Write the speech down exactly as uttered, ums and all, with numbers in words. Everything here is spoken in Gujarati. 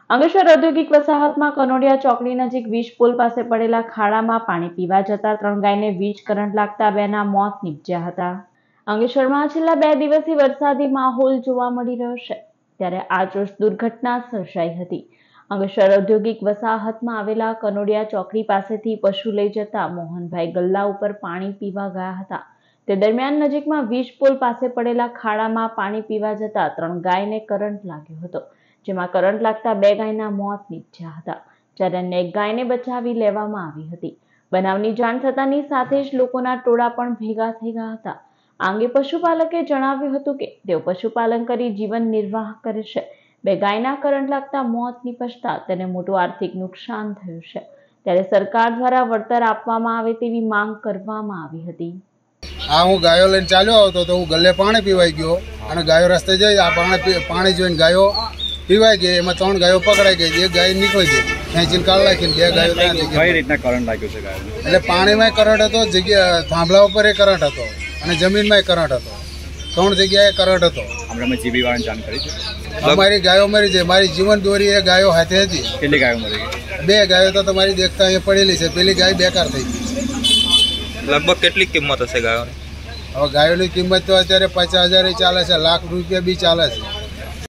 અંકલેશ્વર ઔદ્યોગિક વસાહતમાં કનોડિયા ચોકડી નજીક વીજ પુલ પાસે પડેલા ખાડામાં પાણી પીવા જતા ત્રણ ગાયને વીજ કરંટ લાગતા બેના મોત નીપજ્યા હતા। અંકલેશ્વરમાં છેલ્લા બે દિવસથી વરસાદી માહોલ જોવા મળી રહ્યો છે, ત્યારે આજરોજ દુર્ઘટના સર્જાઈ હતી। અંકલેશ્વર ઔદ્યોગિક વસાહતમાં આવેલા કનોડિયા ચોકડી પાસેથી પશુ લઈ જતા મોહનભાઈ ગલ્લા ઉપર પાણી પીવા ગયા હતા। તે દરમિયાન નજીકમાં વીજ પુલ પાસે પડેલા ખાડામાં પાણી પીવા જતા ત્રણ ગાયને કરંટ લાગ્યો હતો, જેમાં કરંટ લાગતા બે ગાયના મોત નીપજ્યા હતા, જ્યારે અન્ય એક ગાયને બચાવી લેવામાં આવી હતી। બનાવની જાણ થતાની સાથે જ લોકોના ટોળા પણ ભેગા થઈ ગયા હતા। આ અંગે પશુપાલકે જણાવ્યું હતું કે તેઓ પશુપાલન કરી જીવન નિર્વાહ કરે છે। બે ગાયના કરંટ લાગતા મોત નીપજતા તેને મોટું આર્થિક નુકસાન થયું છે, ત્યારે સરકાર દ્વારા વળતર આપવામાં આવે તેવી માંગ કરવામાં આવી હતી। આ હું ગાયો લઈને ચાલ્યો આવતો તો હું ગલ્લે પાણી પીવાઈ ગયો અને ગાયો રસ્તે જઈ આ પાણી પાણી જોઈને ગાયો પીવાઈ ગઈ, એમાં ત્રણ ગાયો પકડાઈ ગઈ, એક ગાય નીકળી ગઈ, ખેંચીને કાઢ નાખીને બે ગાયો કઈ રીતના કરંટ લાગ્યો છે ગાયને? એટલે પાણીમાં કરંટ હતો, જગ્યા થાંભલા ઉપર કરંટ હતો અને જમીનમાં કરંટ હતો, ત્રણ જગ્યાએ કરંટ હતો। આપણે જીબી વાળાને જાણ કરી છે? અમારી ગાયો મરી છે, મારી જીવન દોરી એ ગાયો હાથે હતી। કેટલી ગાયો મરી ગઈ? બે ગાયો તો તમારી દેખતા અહીંયા પડેલી છે, પેલી ગાય બેકાર થઈ ગઈ। લગભગ કેટલી કિંમત હશે ગાયોની? હવે ગાયોની કિંમત તો અત્યારે પચાસ હજાર ચાલે છે, લાખ રૂપિયા બી ચાલે છે।